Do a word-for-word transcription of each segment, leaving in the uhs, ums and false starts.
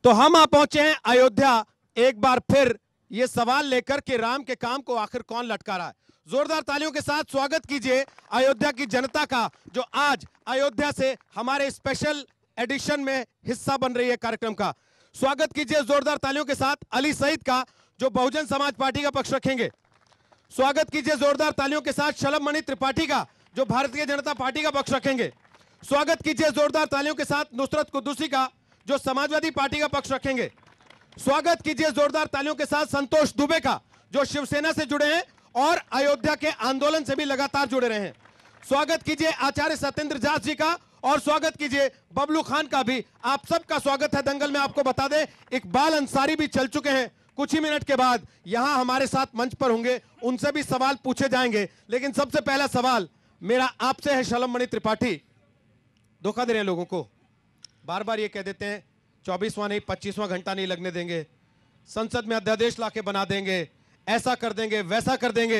तो हम आ पहुंचे हैं अयोध्या एक बार फिर ये सवाल लेकर कि राम के काम को आखिर कौन लटका रहा है। जोरदार तालियों के साथ स्वागत कीजिए अयोध्या की जनता का, जो आज अयोध्या से हमारे स्पेशल एडिशन में हिस्सा बन रही है कार्यक्रम का। स्वागत कीजिए जोरदार तालियों के साथ अली सईद का, जो बहुजन समाज पार्टी का पक्ष रखेंगे। स्वागत कीजिए जोरदार तालियों के साथ शलभ मणि त्रिपाठी का, जो भारतीय जनता पार्टी का पक्ष रखेंगे। स्वागत कीजिए जोरदार तालियों के साथ नुसरत कुद्दूसी का, जो समाजवादी पार्टी का पक्ष रखेंगे। स्वागत कीजिए जोरदार तालियों के साथ संतोष दुबे का, जो शिवसेना से जुड़े हैं और अयोध्या के आंदोलन से भी लगातार जुड़े रहे हैं। स्वागत कीजिए आचार्य सत्येंद्र जास जी का और स्वागत कीजिए बबलू खान का भी। आप सबका स्वागत है दंगल में। आपको बता दें इकबाल अंसारी भी चल चुके हैं, कुछ ही मिनट के बाद यहां हमारे साथ मंच पर होंगे, उनसे भी सवाल पूछे जाएंगे। लेकिन सबसे पहला सवाल मेरा आपसे है शलभ मणि त्रिपाठी। धोखा दे रहे हैं लोगों को, बार बार ये कह देते हैं चौबीसवां नहीं पच्चीसवां घंटा नहीं लगने देंगे, संसद में अध्यादेश लाके बना देंगे, ऐसा कर देंगे वैसा कर देंगे।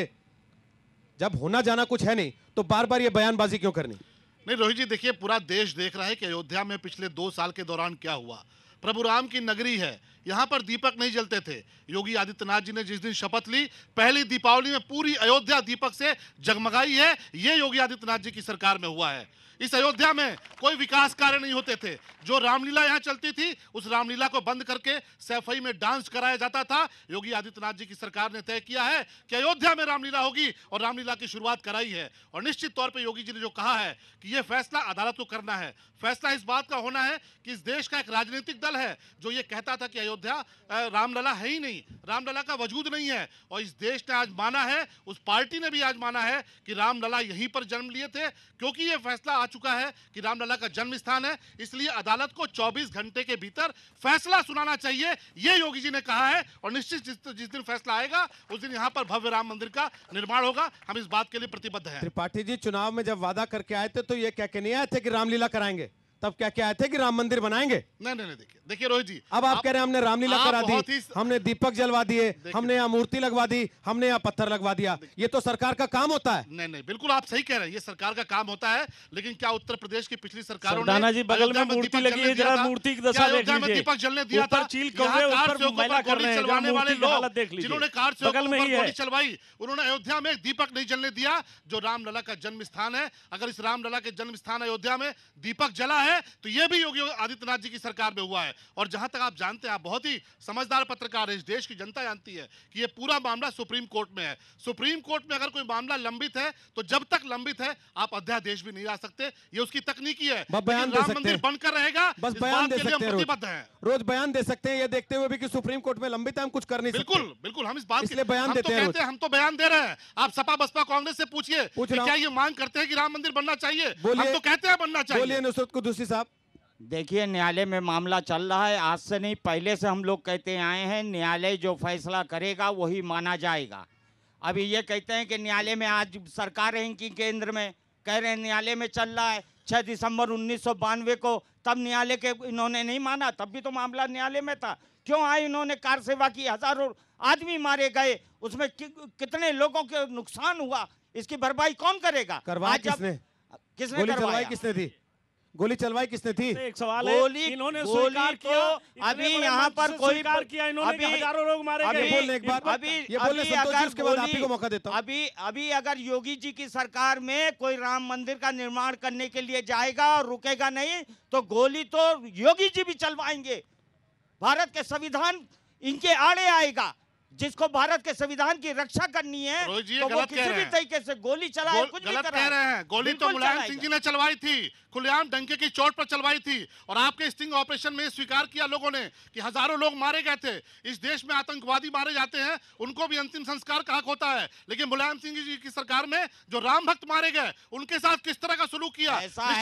जब होना जाना कुछ है नहीं तो बार बार ये बयानबाजी क्यों करनी? नहीं रोहित जी, देखिए पूरा देश देख रहा है कि अयोध्या में पिछले दो साल के दौरान क्या हुआ। प्रभु राम की नगरी है, यहाँ पर दीपक नहीं जलते थे। योगी आदित्यनाथ जी ने जिस दिन शपथ ली, पहली दीपावली में पूरी अयोध्या दीपक से जगमगाई है। ये योगी आदित्यनाथ जी की सरकार में हुआ है। इस अयोध्या में कोई विकास कार्य नहीं होते थे। जो रामलीला यहाँ चलती थी, उस रामलीला को बंद करके सैफई में डांस कराया जाता था। योगी आदित्यनाथ जी की सरकार ने तय किया है कि अयोध्या में रामलीला होगी और रामलीला की शुरुआत कराई है। और निश्चित तौर पे योगी जी ने जो कहा है कि ये फैसला अदालत को करना है, फैसला इस बात का होना है कि इस देश का एक राजनीतिक दल है जो ये कहता था कि अयोध्या रामलला है ही नहीं, रामलला का वजूद नहीं है। और इस देश ने आज माना है, उस पार्टी ने भी आज माना है कि रामलला यहीं पर जन्म लिए थे, क्योंकि ये फैसला आ चुका है कि रामलला का जन्म स्थान है। इसलिए अदालत को चौबीस घंटे के भीतर फैसला सुनाना चाहिए, ये योगी जी ने कहा है। और निश्चित जिस, जिस दिन फैसला आएगा उस दिन यहाँ पर भव्य राम मंदिर का निर्माण होगा। हम इस बात के लिए प्रतिबद्ध हैं। त्रिपाठी जी, चुनाव में जब वादा करके आए थे तो ये कह के नहीं आए थे कि रामलीला कराएंगे, तब क्या क्या आए थे कि राम मंदिर बनाएंगे? नहीं नहीं नहीं, देखिए देखिए रोहित जी, अब आप, आप कह रहे हैं हमने रामलीला करा दी, हमने दीपक जलवा दिए, हमने यहाँ मूर्ति लगवा दी, हमने यहाँ पत्थर लगवा दिया। ये तो सरकार का काम होता है। नहीं नहीं, बिल्कुल आप सही कह रहे हैं, ये सरकार का काम होता है। लेकिन क्या उत्तर प्रदेश की पिछली सरकारों ने जी बगल में मूर्ति लगी है, जरा मूर्ति की दशा देख लीजिए। दीपक जलने दिया था, चील कौवे ऊपर मैला कर रहे हैं, चलवाने वाले लोग देख लीजिए, जिन्होंने कार से गोली चलवाई, उन्होंने अयोध्या में दीपक नहीं जलने दिया, जो रामलला का जन्म स्थान है। अगर इस रामलला के जन्म स्थान अयोध्या में दीपक जला है तो ये भी योगी आदित्यनाथ जी की सरकार में हुआ है। और जहां तक आप जानते हैं, आप बहुत ही समझदार पत्रकार है, इस देश की जनता जानती है कि ये पूरा मामला सुप्रीम कोर्ट में है। सुप्रीम कोर्ट में अगर कोई मामला लंबित है तो जब तक लंबित है आप अध्यादेश भी नहीं ला सकते। ये उसकी तकनीकी है। बयान दे राम सकते मंदिर हैं, बनकर रहेगा, बस बयान दे सकते हैं, प्रतिबद्ध हैं। रोज बयान दे सकते हैं, ये देखते हुए भी कि सुप्रीम कोर्ट में लंबित है, हम कुछ कर नहीं सकते। बिल्कुल बिल्कुल, हम इस बात इसलिए बयान देते हैं, हम तो बयान दे रहे हैं। आप सपा बसपा कांग्रेस से पूछिए क्या ये मांग करते हैं कि राम मंदिर बनना चाहिए? हम तो कहते हैं बनना चाहिए। बोलिए नुसरत कुद्दूसी साहब। देखिए, न्यायालय में मामला चल रहा है, आज से नहीं पहले से हम लोग कहते आए हैं, न्यायालय जो फैसला करेगा वही माना जाएगा। अभी ये कहते हैं कि न्यायालय में आज सरकार रहेंगी केंद्र में, कह रहे हैं न्यायालय में चल रहा है। छह दिसंबर उन्नीस सौ बानवे को तब न्यायालय के इन्होंने नहीं माना, तब भी तो मामला न्यायालय में था। क्यों आए? इन्होंने कार सेवा की, हजारों आदमी मारे गए, उसमें कि, कितने लोगों के नुकसान हुआ, इसकी भरपाई कौन करेगा? करवाई किसने? किसने गोली चलवाई किसने थी? गोली चलवाई किसने थी? एक सवाल गोली है, इन्होंने स्वीकार किया। अभी यहाँ पर कोई किया इन्होंने, हजारों लोग मारे गए। बोलने एक बार अभी ये बोलने संतोष जी, उसके बाद आप ही को मौका देता हूं। अभी अभी अगर योगी जी की सरकार में कोई राम मंदिर का निर्माण करने के लिए जाएगा और रुकेगा नहीं तो गोली तो योगी जी भी चलवाएंगे। भारत के संविधान इनके आड़े आएगा। जिसको भारत के संविधान की रक्षा करनी है तो वो किसी भी तरीके से गोली चलाए, कुछ भी गलत कह रहे हैं। गोली तो मुलायम सिंह जी ने चलवाई थी, खुलेआम डंके की चोट पर चलवाई थी। और आपके स्टिंग ऑपरेशन में स्वीकार किया लोगों ने कि हजारों लोग मारे गए थे। इस देश में आतंकवादी मारे जाते हैं, उनको भी अंतिम संस्कार का हक होता है। लेकिन मुलायम सिंह जी की सरकार में जो राम भक्त मारे गए, उनके साथ किस तरह का सलूक किया?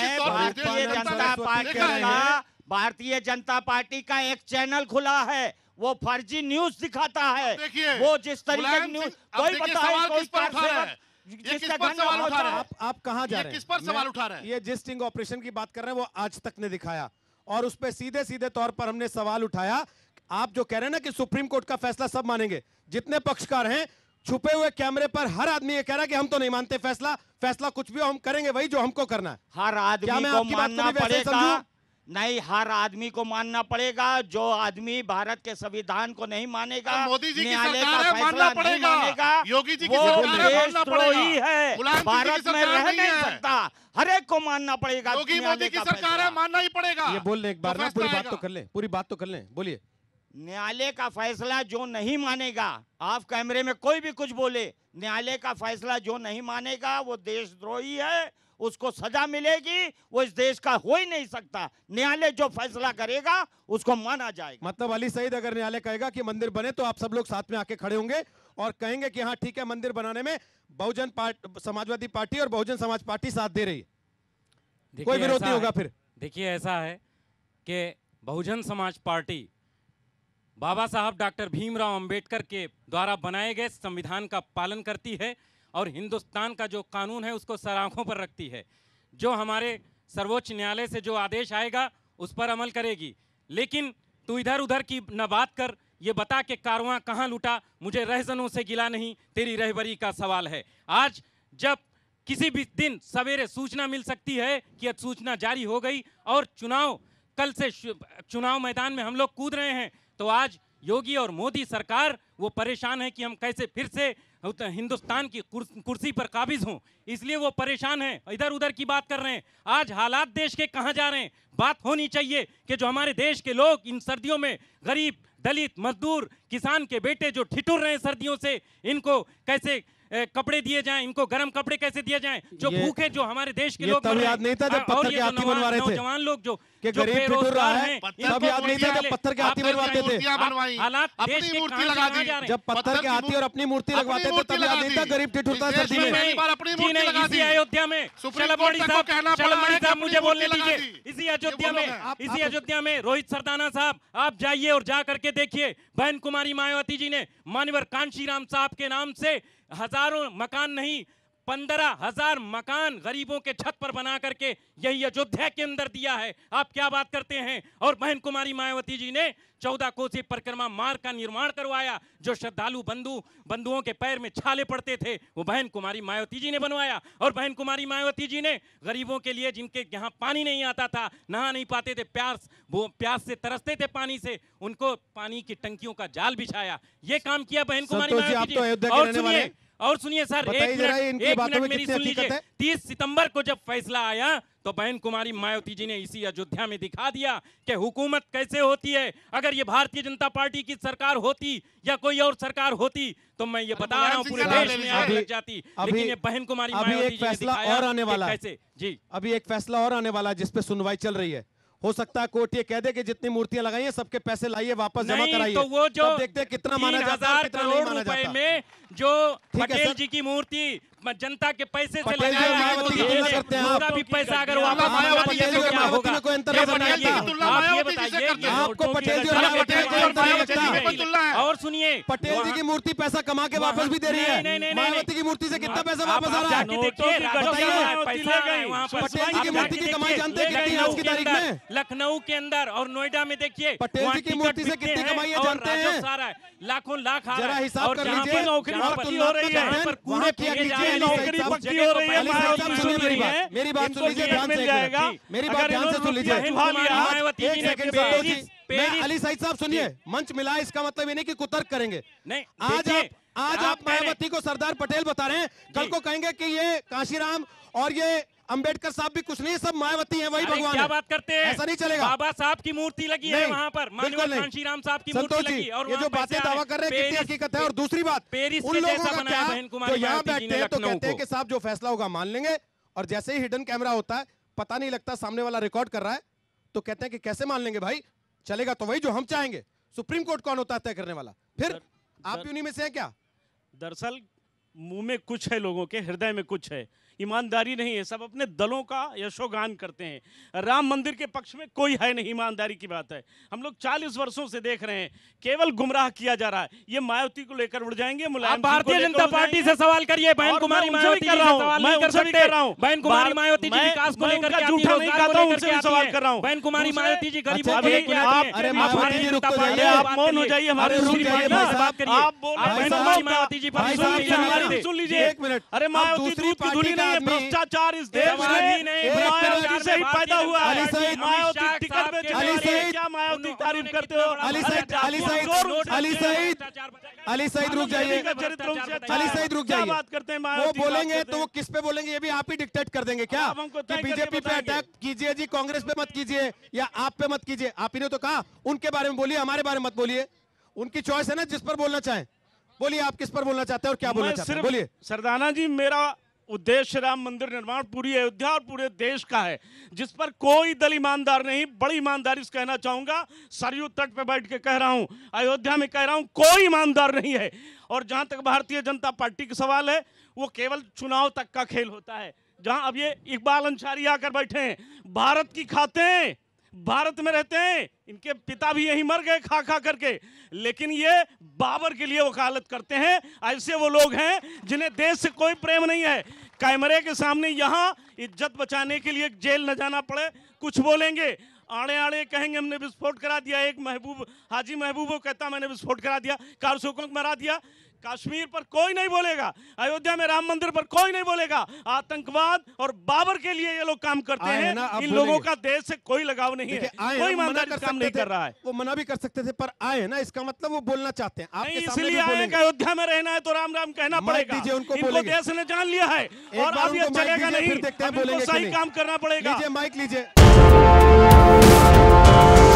भारतीय जनता पार्टी का एक चैनल खुला है, वो फर्जी न्यूज दिखाता है। वो जिस तरीके की न्यूज कोई बताए, कोई आप आप कहां जा रहे हैं? किस पर सवाल उठा रहे हैं? ये जिस स्टिंग ऑपरेशन की बात कर रहे हैं वो आज तक ने दिखाया और उस पर सीधे सीधे तौर पर हमने सवाल उठाया। आप जो कह रहे हैं ना कि सुप्रीम कोर्ट का फैसला सब मानेंगे, जितने पक्षकार हैं छुपे हुए कैमरे पर हर आदमी ये कह रहा है कि हम तो नहीं मानते फैसला, फैसला कुछ भी हो हम करेंगे वही जो हमको करना है। हर आदमी को मानना पड़ेगा। नहीं, हर आदमी को मानना पड़ेगा। जो आदमी भारत के संविधान को नहीं मानेगा, मोदी जी की न्यायालय सरकार का है, फैसला मानना नहीं पड़ेगा। मानेगा, योगी जी की वो सरकार है, मानना देशद्रोही पड़ेगा। है, मुलायम सिंह जी की भारत में सरकार रह नहीं नहीं है। सकता। हर एक को मानना पड़ेगा। योगी न्यायालय मोदी की का सरकार है, फैसला। मानना ही पड़ेगा। ये बोल लें एक बार तो ना, फैसला पूरी बात आएगा। तो कर लें, पूरी बात तो कर लें, बोलिए। न्यायालय का फैसला जो नहीं मानेगा, आप कैमरे में कोई भी कुछ बोले, न्यायालय का फैसला जो नहीं मानेगा वो देशद्रोही है, उसको सजा मिलेगी, वो इस देश का हो ही नहीं सकता। न्यायालय जो फैसला करेगा उसको माना जाएगा। मतलब अली सईद अगर न्यायालय कहेगा कि मंदिर बने तो आप सब लोग साथ में आके खड़े होंगे और कहेंगे कि हाँ ठीक है, मंदिर बनाने में बहुजन पार्टी, समाजवादी पार्टी और बहुजन समाज पार्टी साथ दे रही है, कोई विरोध नहीं होगा। फिर देखिए, ऐसा है कि बहुजन समाज पार्टी बाबा साहब डॉक्टर भीमराव अंबेडकर के द्वारा बनाए गए संविधान का पालन करती है और हिंदुस्तान का जो कानून है उसको सर आंखों पर रखती है। जो हमारे सर्वोच्च न्यायालय से जो आदेश आएगा उस पर अमल करेगी। लेकिन तू इधर उधर की न बात कर, ये बता के कारवां कहाँ लूटा, मुझे रहजनों से गिला नहीं, तेरी रहबरी का सवाल है। आज जब किसी भी दिन सवेरे सूचना मिल सकती है कि सूचना जारी हो गई और चुनाव कल से चुनाव मैदान में हम लोग कूद रहे हैं, तो आज योगी और मोदी सरकार वो परेशान है कि हम कैसे फिर से हिंदुस्तान की कुर्सी पर काबिज हों, इसलिए वो परेशान हैं, इधर उधर की बात कर रहे हैं। आज हालात देश के कहां जा रहे हैं, बात होनी चाहिए कि जो हमारे देश के लोग इन सर्दियों में, गरीब, दलित, मजदूर, किसान के बेटे जो ठिठुर रहे हैं सर्दियों से, इनको कैसे कपड़े दिए जाएं, इनको गर्म कपड़े कैसे दिए जाएं, जो भूखे जो हमारे देश के लोग तब याद नहीं था जब पत्थर के हाथी बनवा रहे थे, नौजवान लोग जो कि गरीब ठिठुर रहा है, तब याद नहीं था जब पत्थर के हाथी बनवाते थे। हालात देश के कहां लगा दी, जब पत्थर के हाथी और अपनी मूर्ति लगवाते थे तब याद नहीं था गरीब ठिठुरता है सर्दी में। इसी अयोध्या में, साहब मुझे बोलने दीजिए, इसी अयोध्या में, इसी अयोध्या में रोहित सरदाना साहब, आप जाइए और जा करके देखिए, बहन कुमारी मायावती जी ने मान्यवर कांशीराम साहब के नाम से हजारों मकान नहीं, पंद्रह हजार मकान गरीबों के छत पर बना करके यही अयोध्या के अंदर दिया है। आप क्या बात करते हैं। और बहन कुमारी मायावती जी ने चौदह कोसी परिक्रमा मार्ग का निर्माण करवाया, जो श्रद्धालु बंधु बंधुओं के पैर में छाले पड़ते थे, वो बहन कुमारी मायावती जी ने बनवाया। और बहन कुमारी मायावती जी ने गरीबों के लिए, जिनके यहाँ पानी नहीं आता था, नहा नहीं पाते थे, प्यास वो प्यास से तरसते थे पानी से, उनको पानी की टंकियों का जाल बिछाया। ये काम किया बहन कुमारी मायावती जी। और सुनिए और सुनिए सर, एक मिनट एक मिनट मेरी सुन लीजिए। तीस सितंबर को जब फैसला आया तो बहन कुमारी मायावती जी ने इसी अयोध्या में दिखा दिया कि हुकूमत कैसे होती है। अगर ये भारतीय जनता पार्टी की सरकार होती या कोई और सरकार होती तो मैं ये बता रहा हूँ पूरे देश में आग लग जाती। लेकिन ये बहन कुमारी मायावती जी ने दिखाया और आने वाला कैसे। जी, अभी एक फैसला और आने वाला है जिसपे सुनवाई चल रही है। हो सकता है कोर्ट ये कह दे कि जितनी मूर्तियां लगाई हैं सबके पैसे लाइए, वापस जमा कराइए। तो वो जो देखते हैं कितना माना जाता है, कितना नहीं माना जाता। में जो पटेल जी की मूर्ति जनता के पैसे से पटेल जी और मायावती की तुलना करते हैं उसका भी पैसा अगर वापस मायावती जी और मायावती में कोई अंतर नजर नहीं आता। आप ये बताइए, आपको पटेल जी और मायावती में कोई अंतर नहीं लगता। और सुनिए, पटेल जी की मूर्ति पैसा कमा के वापस भी दे रही है, मायावती की मूर्ति से कितना पैसा वापस आ रहा है पटेल जी की मूर्ति की कमाई जानते हैं कितनी आज की तारीख में। लखनऊ के अंदर और नोएडा में देखिए पटेल जी की मूर्ति से कितनी कमाई है जानते हैं, सारा लाखों लाख आ जरा हिसाब कर लीजिए। नौकरी पक्की हो रही है, पर कूड़े फेंके जा रहे हैं, नौकरी पक्की हो रही है। मेरी बात मेरी बात सुन लीजिए ध्यान से, मेरी बात ध्यान से सुन लीजिए। मैं अली सईद साहब सुनिए, मंच मिला इसका मतलब ये नहीं कि कुतर्क करेंगे। नहीं, आज आप आज आप मायावती को सरदार पटेल बता रहे हैं, कल को कहेंगे कि ये कांशीराम और ये अंबेडकर साहब भी कुछ नहीं, सब मायावती हैं, वही भगवान। क्या बात करते हैं, ऐसा नहीं चलेगा। बाबा साहब की मूर्ति लगी है वहाँ पर, बिल्कुल नहीं। कांशीराम साहब की मूर्ति लगी और ये जो बातें दावा कर रहे हैं कितनी हकीकत है। और दूसरी बात, पेरिस उन लोगों का क्या जो यहाँ बैठते हैं तो कहते हैं कि साहब जो फैसला होगा मान लेंगे, और जैसे ही हिडन कैमरा होता है, पता नहीं लगता सामने वाला रिकॉर्ड कर रहा है, तो कहते हैं कि कैसे मान लेंगे भाई, चलेगा तो वही जो हम चाहेंगे। सुप्रीम कोर्ट कौन होता है तय करने वाला? फिर आप भी उन्हीं में से हैं क्या? दरअसल मुंह में कुछ है, लोगों के हृदय में कुछ है, ईमानदारी नहीं है। सब अपने दलों का यशोगान करते हैं। राम मंदिर के पक्ष में कोई है नहीं, ईमानदारी की बात है। हम लोग चालीस वर्षों से देख रहे हैं, केवल गुमराह किया जा रहा है। ये मायावती को लेकर उड़ जाएंगे, मुलायम भारतीय जनता पार्टी से सवाल करिए। बहन कुमारी मायावती जी से सवाल नहीं कर सकते। बहन कुमारी मायावती जी विकास को लेकर के झूठा नहीं कहता हूं, उनसे सवाल कर रहा हूं। बहन कुमारी मायावती जी गरीबों के लिए अरे मायावती जी रुक तो जाइए, आप मौन हो जाइए, हमारे रुक जाइए भाई साहब। आप बोल बहन कुमारी मायावती जी पर सुन लीजिए, एक मिनट। अरे मायावती दूसरी पार्टी नहीं है, आदमी भ्रष्टाचार इस देश सवाल ही में नहीं, मायावती से ही पैदा हुआ है। अली सईद, मायावती अमित टिकट शाह बेचने साहब के वाली है, लिए क्या मायावती उन्होंने तारीफ कितना करते हो? बड़ा अली सईद, भ्रष्टाचार अली किया, सईद, नोट अली किया, सईद, भ्रष्टाचार अली सईद रुक जाइए, का चरित्र उनसे अच्छा अली है। सईद रुक क्या जाइए। बात करते हैं वो मायावती की बात बोलेंगे करते तो वो हैं। किस पे बोलेंगे ये भी आप ही डिक्टेट कर देंगे क्या? आप हमको तय कि करके बीजेपी पे बताएंगे। अटैक कीजिए जी, कांग्रेस पे मत कीजिए या आप पे मत कीजिए। आप ही ने तो कहा उनके बारे में बोलिए, हमारे बारे में मत बोलिए। उनकी चॉइस है ना जिस पर बोलना चाहें। बोलिए आप किस पर बोलना चाहते हैं और क्या बोलना मैं चाहते हैं, सिर्फ- बोलिए। सरदाना जी, मेरा उद्देश्य राम मंदिर निर्माण पूरी अयोध्या और पूरे देश का है, जिस पर कोई दल ईमानदार नहीं। बड़ी ईमानदारी से कहना चाहूंगा, सरयू तट पे बैठ के कह रहा हूं, अयोध्या में कह रहा हूं, कोई ईमानदार नहीं है। और जहां तक भारतीय जनता पार्टी का सवाल है, वो केवल चुनाव तक का खेल होता है। जहां अब ये इकबाल अंसारी आकर बैठे हैं, भारत की खाते हैं, भारत में रहते हैं, इनके पिता भी यहीं मर गए खा खा करके, लेकिन ये बाबर के लिए वकालत करते हैं। ऐसे वो लोग हैं जिन्हें देश से कोई प्रेम नहीं है। कैमरे के सामने यहाँ इज्जत बचाने के लिए जेल न जाना पड़े, कुछ बोलेंगे, आड़े आड़े कहेंगे हमने विस्फोट करा दिया। एक महबूब हाजी महबूब वो कहता मैंने विस्फोट करा दिया, कारसोकों को मरा दिया। कश्मीर पर कोई नहीं बोलेगा, अयोध्या में राम मंदिर पर कोई नहीं बोलेगा। आतंकवाद और बाबर के लिए ये लोग काम करते आए हैं। हैं ना, अब इन लोगों बोलेंगे। का देश से कोई लगाव नहीं है, देखिए, आए कोई हैं, मना ईमानदारी कर से काम सकते नहीं थे, कर रहा है। वो मना भी कर सकते थे, पर आए हैं ना, इसका मतलब वो बोलना चाहते हैं आपके नहीं, सामने इसलिए भी आए कि बोलेंगे। अयोध्या में रहना है तो राम राम कहना माइक पड़ेगा। दीजिए, उनको इनको बोलेंगे। देश ने जान लिया है और एक बार अब ये उनको माइक चलेगा दीजिए, नहीं, फिर देखते हैं अब इनको बोलेंगे कि सही नहीं। काम करना पड़ेगा। लीजिए माइक लीजिए।